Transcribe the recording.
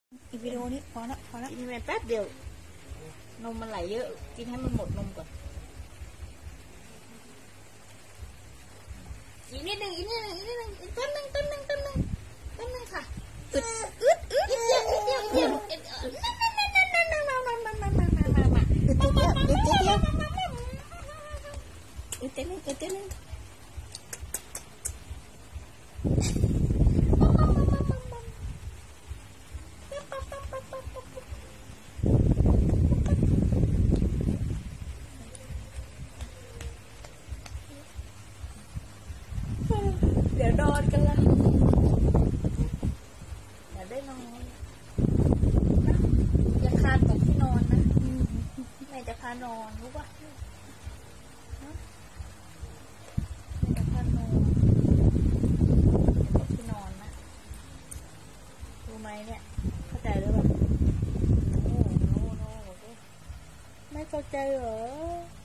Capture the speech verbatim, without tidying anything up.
อีกวิดีโอนี้พอละพอละกินไปแป๊บเดียว นมมันไหลเยอะ กินให้มันหมดนมก่อนอีกนิดหนึ่งอีกนิดหนึ่งอีกนิดหนึ่งอีกต้นหนึ่งต้นหนึ่งต้นหนึ่งต้นหนึ่งค่ะอึดอึดอึดอีกเดียวอีกเดียวอีกเดียวนั่นนั่นนั่นนั่นนั่นนั่นนั่นนั่นนั่นนั่นนั่นนั่นนั่นอึดเดียวอึดเดียวอึดเดียวอึดเดียวเดี๋ยวนอนกันละเดี๋ยวได้นอนอย่าคานตกที่นอนนะแม่จะพานอนรู้ป่ะแม่จะพานอนตกที่นอนนะรู้ไหมเนี่ยเข้าใจหรือเปล่าโอ้โหโน้โน้ไม่เข้าใจเหรอ